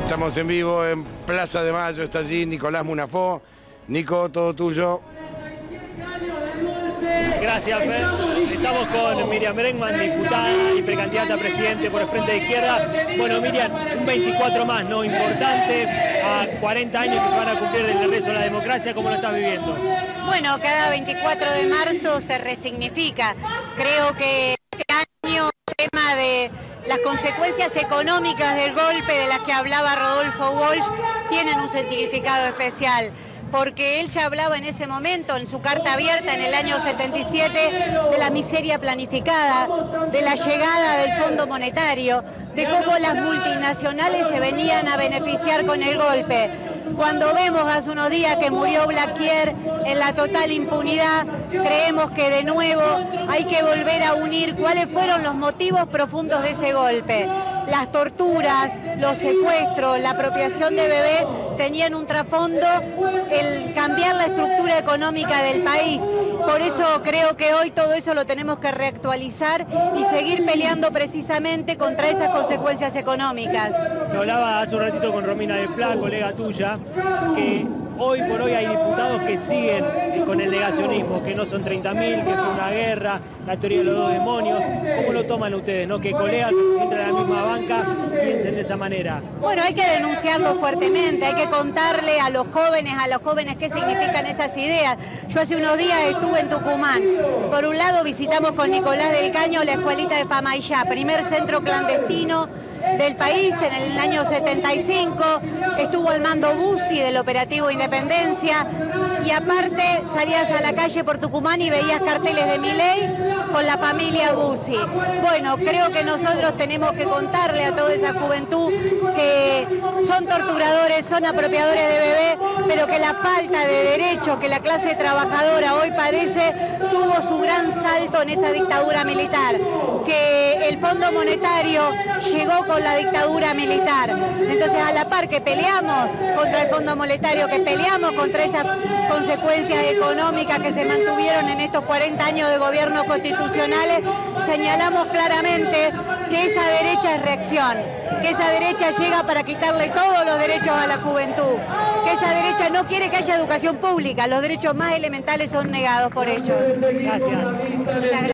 Estamos en vivo en Plaza de Mayo, está allí Nicolás Munafó. Nico, todo tuyo. Gracias, Fer. Estamos con Miriam Bregman, diputada y precandidata a presidente por el Frente de Izquierda. Bueno, Miriam, un 24 más, ¿no? Importante, a 40 años que se van a cumplir del regreso a la democracia. ¿Cómo lo estás viviendo? Bueno, cada 24 de marzo se resignifica. Creo que este año el tema de las consecuencias económicas del golpe de las que hablaba Rodolfo Walsh tienen un significado especial, porque él ya hablaba en ese momento, en su carta abierta en el año 77, de la miseria planificada, de la llegada del Fondo Monetario, de cómo las multinacionales se venían a beneficiar con el golpe. Cuando vemos hace unos días que murió Blaquier en la total impunidad, creemos que de nuevo hay que volver a unir cuáles fueron los motivos profundos de ese golpe. Las torturas, los secuestros, la apropiación de bebés tenían un trasfondo, el cambiar la estructura económica del país. Por eso creo que hoy todo eso lo tenemos que reactualizar y seguir peleando precisamente contra esas consecuencias económicas. Te hablaba hace un ratito con Romina de Pla, colega tuya, que hoy por hoy hay diputados que siguen con el negacionismo, que no son 30.000, que fue una guerra, la teoría de los dos demonios. ¿Cómo lo toman ustedes, no? Que colegas que se sienten en la misma banca piensen de esa manera. Bueno, hay que denunciarlo fuertemente, hay que contarle a los jóvenes qué significan esas ideas. Yo hace unos días estuve en Tucumán. Por un lado visitamos con Nicolás del Caño la escuelita de Famaillá, primer centro clandestino del país en el año 75, estuvo al mando Bussi del operativo Independencia y aparte salías a la calle por Tucumán y veías carteles de Milei con la familia Bussi. Bueno, creo que nosotros tenemos que contarle a toda esa juventud que son torturadores, son apropiadores de bebés, pero que la falta de derechos que la clase trabajadora hoy padece tuvo su gran salto en esa dictadura militar, que el Fondo Monetario llegó con la dictadura militar. Entonces, a la par que peleamos contra el Fondo Monetario, que peleamos contra esas consecuencias económicas que se mantuvieron en estos 40 años de gobiernos constitucionales, señalamos claramente que esa derecha es reacción, que esa derecha llega para quitarle todos los derechos a la juventud, que esa derecha no quiere que haya educación pública, los derechos más elementales son negados por ellos. Gracias.